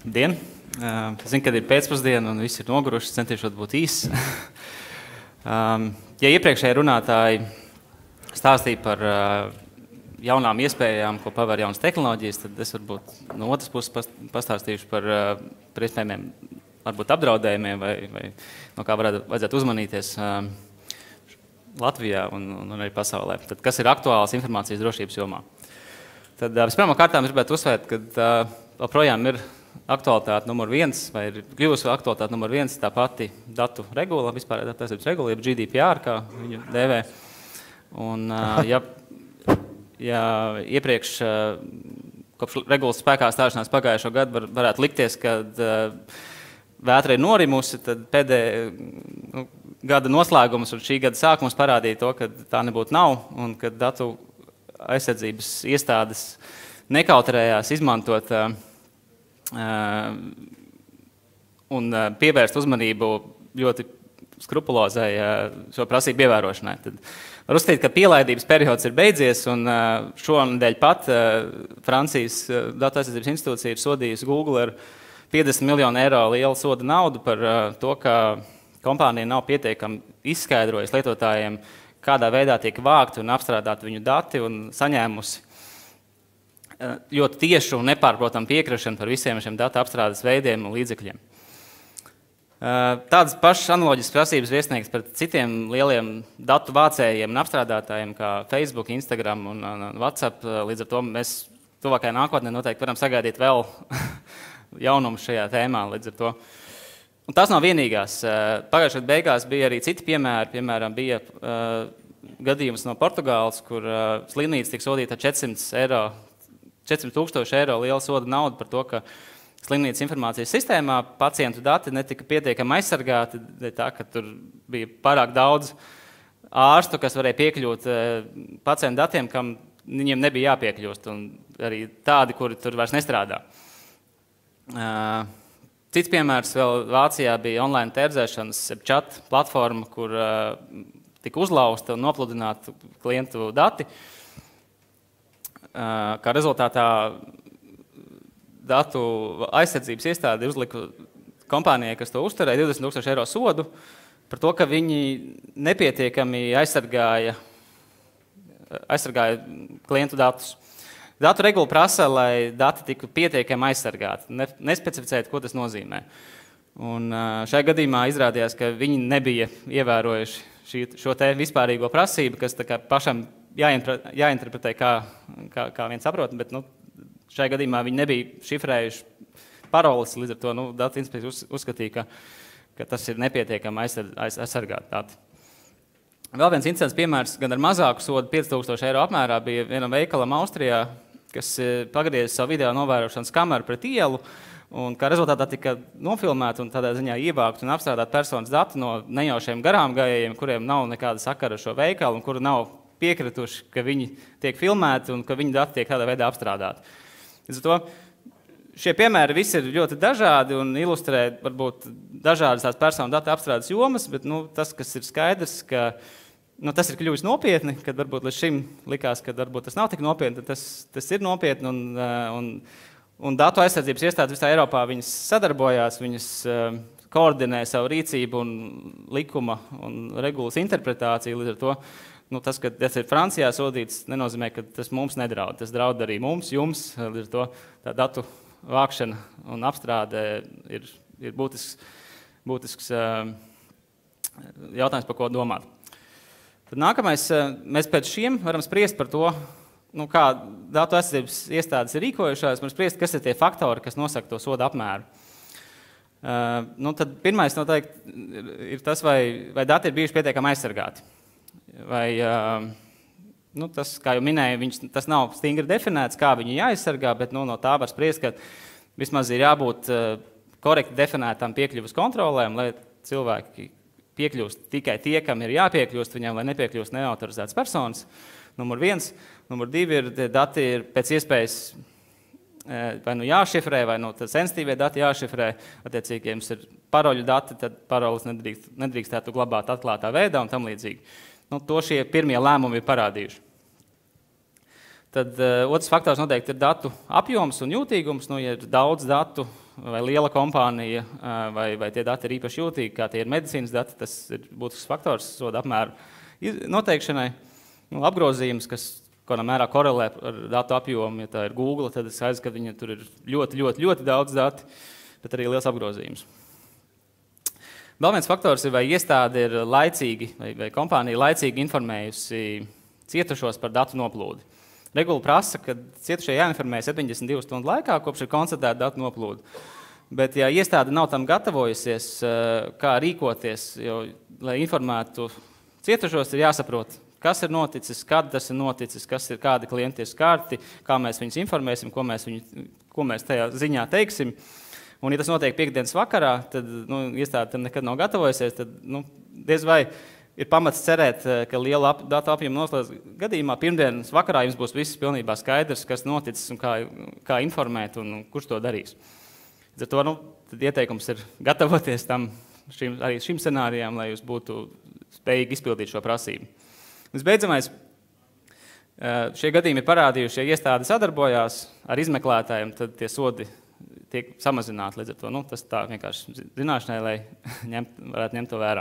Dien. Es zinu, kad ir pēcpusdiena un viss ir noguruši, centīšos būt īss. Ja iepriekšēji runātāji stāstīja par jaunām iespējām, ko paver jaunas tehnoloģijas, tad es varbūt no otras puses pastāstīšu par iespējamiem varbūt apdraudējumiem vai no kā vajadzētu uzmanīties Latvijā un arī pasaulē. Tad, kas ir aktuāls informācijas drošības jomā? Tad vispirmām kārtām es gribētu uzsvērt, ka joprojām ir aktualitāte numur 1, vai ir kļuvusi aktualitāte numur 1, tā pati datu regula, vispārējā datu aizsardzības regula, jeb GDPR, kā viņu dēvē. Un, ja iepriekš kopš regulas spēkā stāšanās pagājušo gadu varētu likties, ka vētra ir norimusi, tad pēdējā gada noslēgums un šī gada sākums parādīja to, ka tā nebūtu nav, un ka datu aizsardzības iestādes nekautrējās izmantot un pievērst uzmanību ļoti skrupulozai šo prasību ievērošanai. Tad var uzskatīt, ka pielaidības periods ir beidzies, un šonedēļ pat Francijas datu aizsardzības institūcija ir sodījusi Google ar 50 miljonu eiro lielu soda naudu par to, ka kompānija nav pietiekami izskaidrojusi lietotājiem, kādā veidā tiek vākti un apstrādāti viņu dati un saņēmusi ļoti tiešu un nepārprotamu piekrišanu par visiem šiem datu apstrādes veidiem un līdzekļiem. Tādas pašas analoģiskas prasības ir iesniegtas par citiem lieliem datu vācējiem un apstrādātājiem, kā Facebook, Instagram un WhatsApp. Līdz ar to mēs tuvākajā nākotnē noteikti varam sagaidīt vēl jaunumus šajā tēmā. Līdz ar to. Un tas nav vienīgās. Pagājušajā gadā beigās bija arī citi piemēri. Piemēram, bija gadījums no Portugāles, kur slimnīca tika sodīta ar 400,000 eiro liela soda nauda par to, ka slimnīcas informācijas sistēmā pacientu dati netika pietiekami aizsargāti, tā, ka tur bija pārāk daudz ārstu, kas varēja piekļūt pacientu datiem, kam viņiem nebija jāpiekļūst, un arī tādi, kuri tur vairs nestrādā. Cits piemērs vēl Vācijā bija online tērzēšanas chat platforma, kur tika uzlausta un nopludināta klientu dati. Kā rezultātā datu aizsardzības iestāde uzlika kompānijai, kas to uzturēja, 20,000 eiro sodu par to, ka viņi nepietiekami aizsargāja klientu datus. Datu regula prasa, lai dati tiktu pietiekami aizsargāti, nespecificēt, ko tas nozīmē. Un šajā gadījumā izrādījās, ka viņi nebija ievērojuši šo te vispārīgo prasību, kas tā kā pašam jāinterpretē, kā viens saprot, bet šajā gadījumā viņi nebija šifrējuši paroles, līdz ar to datu inspekcija uzskatīja, ka tas ir nepietiekami aizsargāt dati. Vēl viens incidents piemērs, gan ar mazāku sodu, 5,000 eiro apmērā, bija vienam veikalam Austrijā, kas pagrieza savu video novērošanas kameru pret ielu, un kā rezultātā tika nofilmēta un tādā ziņā ievākt un apstrādāt personas dati no nejaušiem garām gājējiem, kuriem nav nekāda sakara ar šo veikalu un kuri nav piekrituši, ka viņi tiek filmēti un ka viņu dati tiek tādā veidā apstrādāti. Līdz ar to šie piemēri visi ir ļoti dažādi un ilustrē varbūt dažādas tās personu datu apstrādes jomas, bet tas, kas ir skaidrs, ka tas ir kļuvis nopietni, kad varbūt līdz šim likās, ka varbūt tas nav tik nopietni, tad tas ir nopietni un datu aizsardzības iestādes visā Eiropā viņas sadarbojās, viņas koordinē savu rīcību un likuma un regulas interpretāciju. Līdz ar to tas, ka tas ir Francijā sodīts, nenozīmē, ka tas mums nedraud. Tas draud arī mums, jums. Līdz ar to tā datu vākšana un apstrāde ir būtisks jautājums, par ko domāt. Tad nākamais, mēs pēc šiem varam spriest par to, kā datu aizsardzības iestādes ir rīkojušās, varam spriest, kas ir tie faktori, kas nosaka to soda apmēru. Tad pirmais noteikti ir tas, vai dati ir bijuši pietiekami aizsargāti. Vai, tas, kā jau minēju, tas nav stingri definēts, kā viņi jāaizsargā, bet no tā var spriest, ka vismaz ir jābūt korekti definētām piekļuvas kontrolēm, lai cilvēki piekļūst tikai tie, kam ir jāpiekļūst viņam, lai nepiekļūst neautorizētas personas. Numur 1. Numur 2 ir dati ir pēc iespējas vai jāšifrē, vai sensitīvie dati jāšifrē. Attiecīgi, ja jums ir paroļu dati, tad paroles nedrīkstētu glabāt atklātā veidā un tam līdzīgi. To šie pirmie lēmumi ir parādījuši. Tad otrs faktors noteikti ir datu apjoms un jūtīgums. Ja ir daudz datu vai liela kompānija, vai tie dati ir īpaši jūtīgi, kā tie ir medicīnas dati, tas ir būtisks faktors soda apmēru noteikšanai. Apgrozījums, kas kādā mērā korelē ar datu apjomu, ja tā ir Google, tad es skaidrs, ka viņa tur ir ļoti daudz dati, bet arī liels apgrozījums. Vēl viens faktors ir, vai iestāde ir laicīgi, vai kompānija laicīgi informējusi cietušos par datu noplūdi. Regula prasa, ka cietušie jāinformē 72 stundu laikā, kopš ir konstatēta datu noplūde. Bet, ja iestāde nav tam gatavojusies, kā rīkoties, jo, lai informētu cietušos, ir jāsaprot, kas ir noticis, kad tas ir noticis, kādi klienti ir skarti, kā mēs viņus informēsim, ko mēs tajā ziņā teiksim. Un, ja tas notiek piekdienas vakarā, tad iestāde tam nekad nav gatavojusies, tad diez vai ir pamats cerēt, ka liela datu apjoma noslēdz gadījumā pirmdienas vakarā jums būs viss pilnībā skaidrs, kas noticis un kā informēt un kurš to darīs. Ar to tad ieteikums ir gatavoties arī šim scenārijām, lai jūs būtu spējīgi izpildīt šo prasību. Visbeidzamais, šie gadījumi ir parādījuši, ja iestāde sadarbojās ar izmeklētājiem, tad tie sodi tiek samazināti. Līdz ar to tas tā vienkārši zināšanai, lai varētu ņemt to vērā.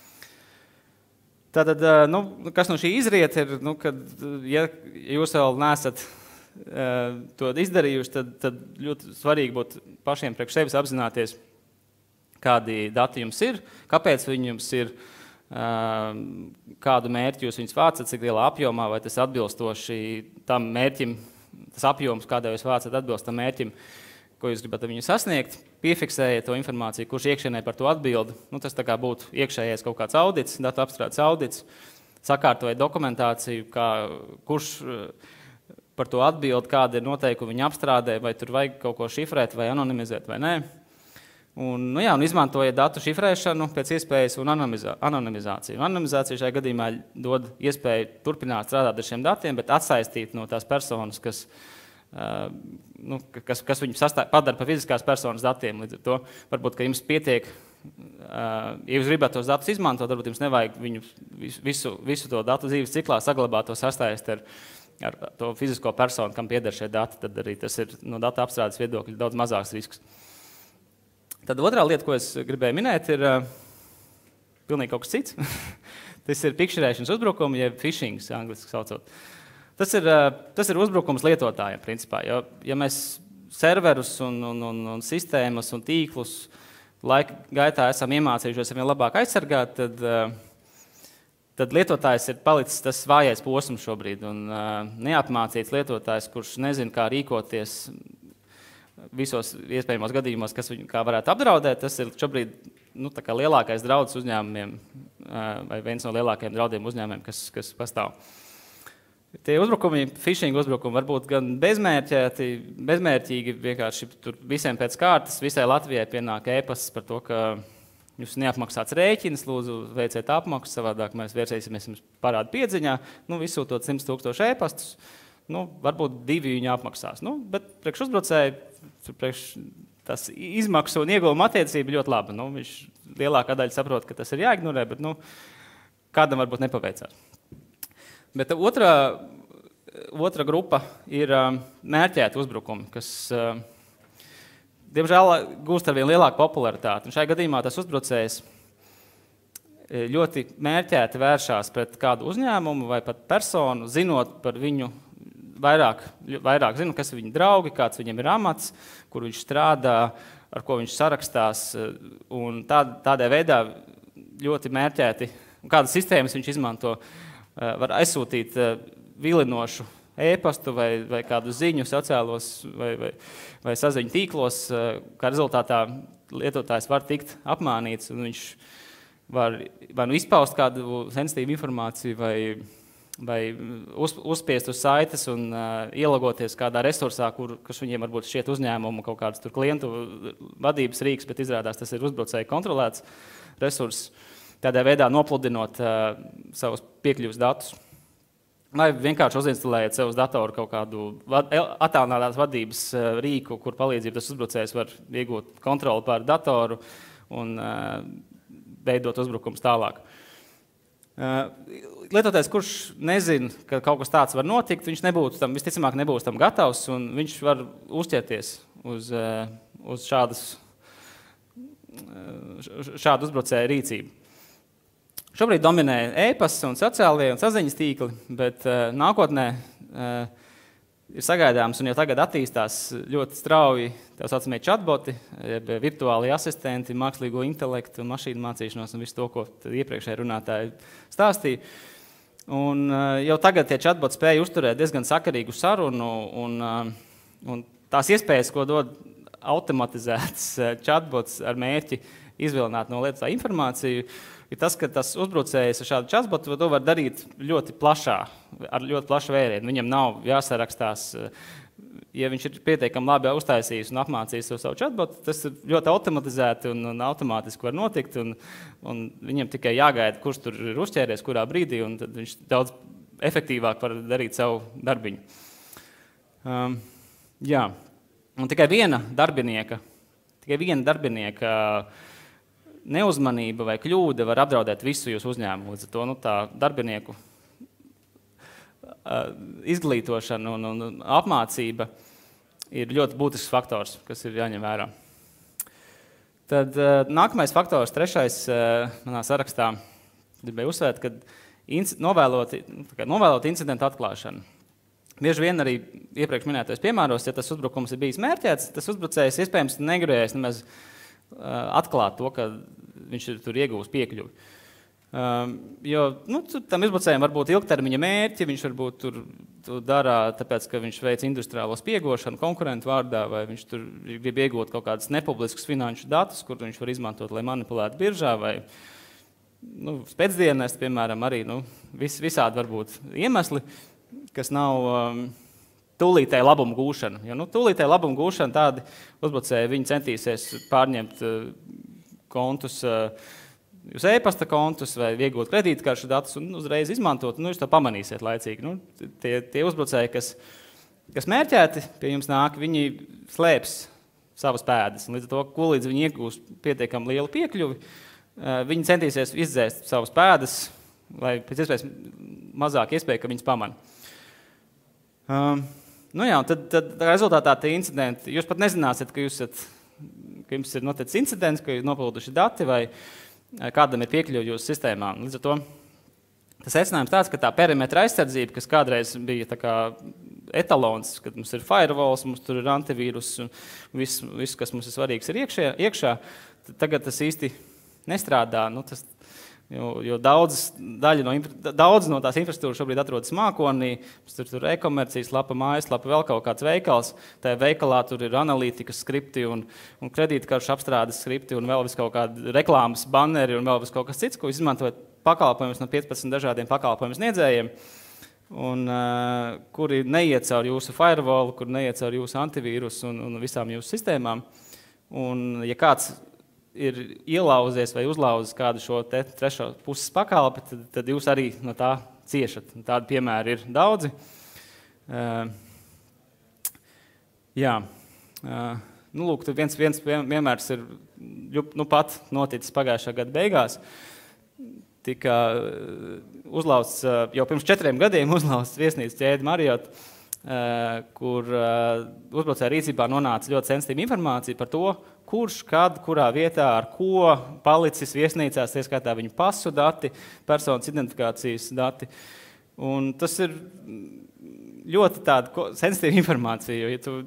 Tātad, kas no šī izriet ir, kad, ja jūs vēl neesat to izdarījuši, tad ļoti svarīgi būtu pašiem priekš sevis apzināties, kādi dati jums ir, kāpēc viņi jums ir, kādu mērķi jūs viņus vācat, cik lielā apjomā, vai tas atbilstoši tam mērķim, tas apjoms, kādā jūs vācat atbilst tam mērķim, ko jūs gribat viņu sasniegt, piefiksējiet to informāciju, kurš iekšienē par to atbild. Tas tā kā būtu iekšējais kaut kāds audits, datu apstrādes audits, sakārtojiet dokumentāciju, kurš par to atbild, kāda ir noteikumi viņa apstrādē, vai tur vajag kaut ko šifrēt vai anonimizēt vai nē. Un izmantojiet datu šifrēšanu pēc iespējas un anonimizāciju. Anonimizācija šajā gadījumā dod iespēju turpināt strādāt ar šiem datiem, bet atsaistīt no tās personas, kas viņu padara par fiziskās personas datiem. Līdz ar to varbūt, ka jums pietiek, ja jūs gribat tos datus izmantot, varbūt jums nevajag viņu visu to datu dzīves ciklā saglabāt, to sastaist ar to fizisko personu, kam pieder šie dati, tad arī tas ir no datu apstrādes viedokļa daudz mazāks risks. Tad otrā lieta, ko es gribēju minēt, ir pilnīgi kaut kas cits. Tas ir pikšķerēšanas uzbrukumi, jeb phishing, angliski saucot. Tas ir uzbrukums lietotājiem, principā. Ja mēs serverus un sistēmas un tīklus laika gaitā esam iemācījušies vien labāk aizsargāt, tad lietotājs ir palicis tas vājais posms šobrīd. Un neapmācīts lietotājs, kurš nezina, kā rīkoties visos iespējamos gadījumos, kas viņu kā varētu apdraudēt, tas ir šobrīd tā kā lielākais draudz uzņēmumiem vai viens no lielākajiem draudiem uzņēmumiem, kas pastāv. Tie uzbrukumi, phishing uzbrukumi var būt gan bezmērķīgi, vienkārši tur visiem pēc kārtas, visai Latvijai pienāk e-pasts par to, ka jūs neapmaksāts rēķins, lūdzu veiciet apmaksu, savādāk mēs vērsīsimies jums parādu piedziņā, izsūtot 100,000 e-pastus, varbūt 2 viņi apmaksās. Bet priekš uzbrucēji, priekš tas izmaksu un ieguvuma attiecība ļoti laba. Viņš lielākā daļa saprot, ka tas ir jāignorē, bet kādam varbūt nepaveicās. Bet otra grupa ir mērķēti uzbrukumi, kas, diemžēl, gūst ar vien lielāku popularitāti. Un šajā gadījumā tas uzbrucējs ļoti mērķēti vēršās pret kādu uzņēmumu vai pat personu, zinot par viņu vairāk zinu, kas ir viņa draugi, kāds viņam ir amats, kur viņš strādā, ar ko viņš sarakstās. Un tādā veidā ļoti mērķēti, kādas sistēmas viņš izmanto, var aizsūtīt vilinošu e-pastu vai kādu ziņu sociālos vai saziņu tīklos, kā rezultātā lietotājs var tikt apmānīts, un viņš var izpaust kādu sensitīvu informāciju vai uzspiest uz saites un ielagoties kādā resursā, kas viņiem varbūt šķiet uzņēmumu kaut kādus tur klientu vadības rīks, bet izrādās tas ir uzbrucēji kontrolēts resurss. Tādā veidā nopludinot savus piekļuvas datus. Vai vienkārši uzinstalējiet sev uz datoru kaut kādu attālinātās vadības rīku, kur palīdzību tas uzbrucējs var iegūt kontroli pār datoru un veidot uzbrukums tālāk. Lietotājs, kurš nezina, ka kaut kas tāds var notikt, viņš visticamāk nebūs tam gatavs, un viņš var uzķerties uz šādu uzbrucēju rīcību. Šobrīd dominē e-pasts un sociālie un saziņas tīkli, bet nākotnē ir sagaidāms un jau tagad attīstās ļoti strauji tā saucamie chatboti, virtuāli asistenti, mākslīgo intelektu, mašīnu mācīšanos un visu to, ko iepriekšēji runātāji stāstīja. Un jau tagad tie chatboti spēja uzturēt diezgan sakarīgu sarunu un tās iespējas, ko dod automatizēts chatbots ar mērķi izvilināt no lietotāja informāciju, ir tas, ka tas uzbrucējs ar šādu chatbotu to var darīt ļoti ar ļoti plašu vērienu. Viņam nav jāsarakstās, ja viņš ir pietiekami labi uztaisījis un apmācījis savu chatbotu, tas ir ļoti automatizēti un automātiski var notikt, un viņam tikai jāgaida, kurš tur ir uzķēries, kurā brīdī, un tad viņš daudz efektīvāk var darīt savu darbiņu. Jā, un tikai viena darbinieka neuzmanība vai kļūda var apdraudēt visu jūsu uzņēmumu. Līdz ar to tā darbinieku izglītošana un apmācība ir ļoti būtisks faktors, kas ir jāņem vērā. Tad nākamais faktors, trešais manā sarakstā, gribēju uzsvērt, ka novēlot incidentu atklāšanu. Bieži vien arī iepriekš minētais piemēros, ja tas uzbrukums ir bijis mērķēts, tas uzbrucējs iespējams negribējis nemaz atklāt to, ka viņš ir tur iegūs piekļuvi. Jo tam uzbrucējiem var būt ilgtermiņa mērķi, viņš varbūt tur dara, tāpēc, ka viņš veic industriālo spiegošanu konkurentu vārdā, vai viņš tur grib iegūt kaut kādus nepubliskus finanšu datus, kur viņš var izmantot, lai manipulētu biržā, vai spēcdienesti, piemēram, arī visādi var būt iemesli, kas nav tūlītēji labumu gūšana. Jo tūlītēji labumu gūšana tādi uzbrucēji, viņi centīsies pārņemt kontus, jūs e-pasta kontus vai iegūt kredītkaršu datus un uzreiz izmantot, un jūs to pamanīsiet laicīgi. Tie uzbrucēji, kas mērķēti pie jums nāk, viņi slēps savas pēdas. Līdz ar to, ko līdz viņi iegūs pietiekami lielu piekļuvi, viņi centīsies izdzēst savas pēdas, lai pēc iespējas mazāk iespēja, ka viņas pamana. Tad rezultātā tie incidenti, jūs pat nezināsiet, ka jums ir noticis incidents, ka ir noplūduši dati vai kādam ir piekļuvi jūsu sistēmām. Līdz ar to tas secinājums tāds, ka tā perimetra aizsardzība, kas kādreiz bija tā kā etalons, kad mums ir firewalls, mums tur ir antivīrus un viss, kas mums ir svarīgs, ir iekšā, tagad tas īsti nestrādā. Jo daudz no tās infrastruktūras šobrīd atrodas mākonī, tur e-komercijas lapa, mājaslapa, vēl kaut kāds veikals. Tajā veikalā tur ir analītikas skripti un kredītkaršu apstrādes skripti un vēl vis kaut kādi reklāmas banneri un vēl vis kaut kas cits, ko izmantojat pakalpojumus no 15 dažādiem pakalpojumu sniedzējiem, kuri neiet caur jūsu firewall, kuri neiet caur jūsu antivīrus un visām jūsu sistēmām. Un ja kāds ir ielauzies vai uzlauzis kādu šo trešo puses pakalpi, tad jūs arī no tā ciešat. Tādi piemēri ir daudzi. Lūk, viens piemērs ir pat noticis pagājušā gada beigās. Tika uzlauzts, jau pirms 4 gadiem uzlauzts viesnīcas ķēde Marriott, kur uzbrucēja rīcībā nonāca ļoti sensitīva informācija par to, kurš, kad, kurā vietā, ar ko palicis viesnīcās, ieskaitā viņu pasu dati, personas identifikācijas dati. Un tas ir ļoti tāda sensitīva informācija, jo ja tu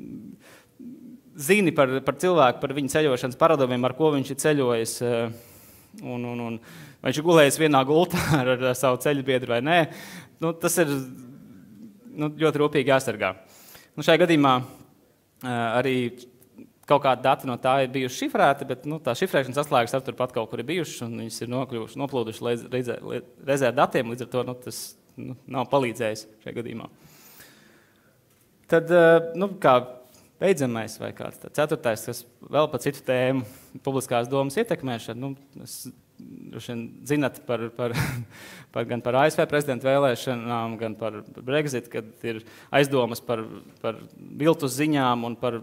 zini par cilvēku, par viņu ceļošanas paradumiem, ar ko viņš ir ceļojis, un vai viņš ir gulējis vienā gultā ar savu ceļbiedru vai nē, tas ir ļoti rūpīgi jāsargā. Šajā gadījumā arī kaut kādi dati no tā ir bijuši šifrēti, bet tā šifrēšanas atslēgas ar turpat kaut kur ir bijušas, un viņas ir noplūdušas reizē ar datiem, līdz ar to tas nav palīdzējis šajā gadījumā. Tad, kā beidzamais vai kāds ceturtais, kas vēl par citu tēmu, publiskās domas ietekmēšana, droši vien zinat gan par ASV prezidenta vēlēšanām, gan par Brexit, kad ir aizdomas par viltus ziņām un par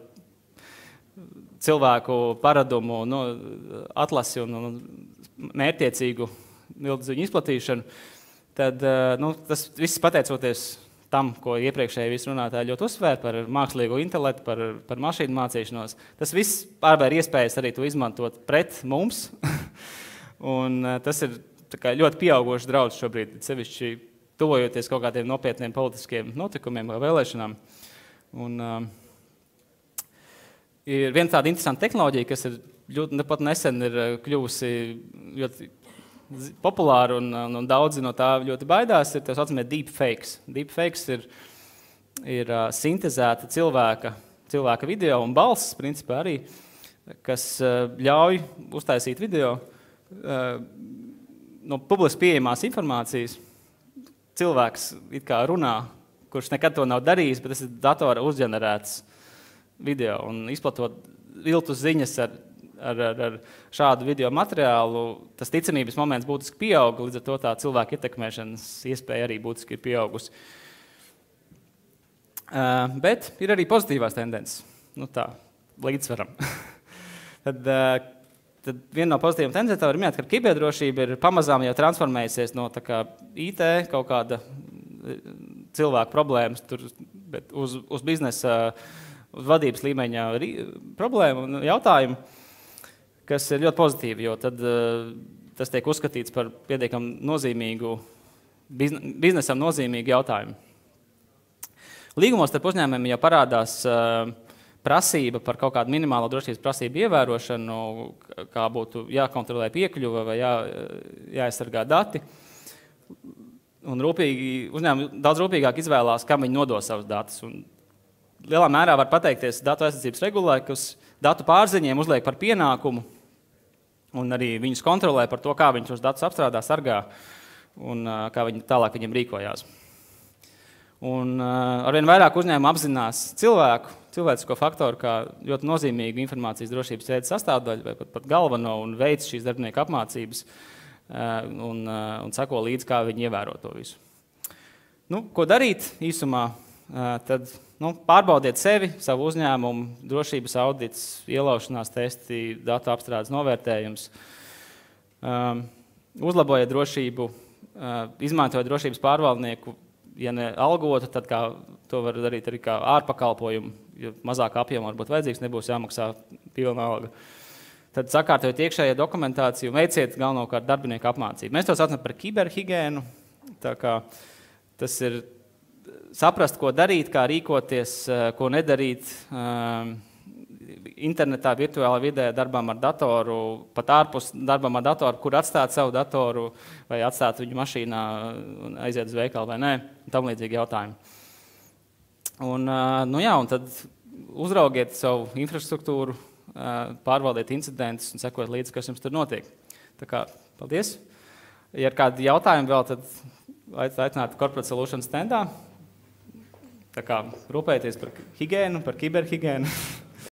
cilvēku paradumu atlasi un mērķtiecīgu mildu ziņu izplatīšanu, tad tas viss pateicoties tam, ko iepriekšēji visi runātāji ļoti uzsvēr par mākslīgo intelektu, par mašīnu mācīšanos. Tas viss pārvēr iespējas arī to izmantot pret mums. Un tas ir ļoti pieaugošs draudz šobrīd, sevišķi tuvojoties kaut kādiem nopietniem politiskiem notikumiem vai vēlēšanām. Un ir viena tāda interesanta tehnoloģija, kas ir pat nesen ir kļuvusi ļoti populāri un daudzi no tā ļoti baidās, ir tā saucamie deepfakes. Deepfakes ir sintezēta cilvēka video un balss, principā arī, kas ļauj uztaisīt video no publiski pieejamās informācijas. Cilvēks it kā runā, kurš nekad to nav darījis, bet tas ir datora uzģenerēts video un izplatot viltus ziņas ar šādu video materiālu, tas ticamības moments būtiski pieauga, līdz ar to tā cilvēka ietekmēšanas iespēja arī būtiski ir pieaugusi. Bet ir arī pozitīvās tendences, tā, līdzsvaram. Tad viena no pozitīvām tendencēm var minēt, ka kiberdrošība ir pamazām jau transformējusies no tā kā IT kaut kāda cilvēku problēmas, bet uz biznesa, uz vadības līmeņa problēmu un jautājumu, kas ir ļoti pozitīvi, jo tad tas tiek uzskatīts par pietiekami nozīmīgu, biznesam nozīmīgu jautājumu. Līgumos starp uzņēmumiem jau parādās prasība par kaut kādu minimālo drošības prasību ievērošanu, kā būtu jākontrolē piekļuva vai jāaizsargā dati. Un uzņēmumi daudz rūpīgāk izvēlās, kam viņi nodos savus datus. Un lielā mērā var pateikties datu aizsardzības regulai, kas datu pārziņiem uzliek par pienākumu un arī viņus kontrolē par to, kā viņi šos datus apstrādā, sargā un kā viņi tālāk viņiem rīkojās. Un arvien vairāk uzņēmumu apzinās cilvēcisko faktoru kā ļoti nozīmīgu informācijas drošības ķēdes sastāvdaļu vai pat galveno un veic šīs darbinieku apmācības un sako līdz, kā viņi ievēro to visu. Ko darīt īsumā? Tad pārbaudiet sevi, savu uzņēmumu, drošības audits, ielaušanās testi, datu apstrādes novērtējums, uzlabojiet drošību, izmantojiet drošības pārvaldnieku, ja ne algotu, tad to var darīt arī kā ārpakalpojumu, jo mazāk apjomu varbūt vajadzīgs, nebūs jāmaksā pilna alga. Tad sakārtojiet iekšējo dokumentāciju un veiciet galvenokārt darbinieku apmācību. Mēs to saucam par kiberhigiēnu, tā kā tas ir saprast, ko darīt, kā rīkoties, ko nedarīt internetā, virtuālā vidē, darbām ar datoru, pat ārpus darbām ar datoru, kur atstāt savu datoru vai atstāt viņu mašīnā un aiziet uz veikalu vai nē, un tam līdzīgi jautājumi. Un tad uzraugiet savu infrastruktūru, pārvaldiet incidentus un sekojiet līdzi, kas jums tur notiek. Tā kā, paldies! Ja ir kādi jautājumi vēl, tad aicināt Corporate Solutions standā. Tā kā rūpēties par higiēnu, par kiberhigiēnu.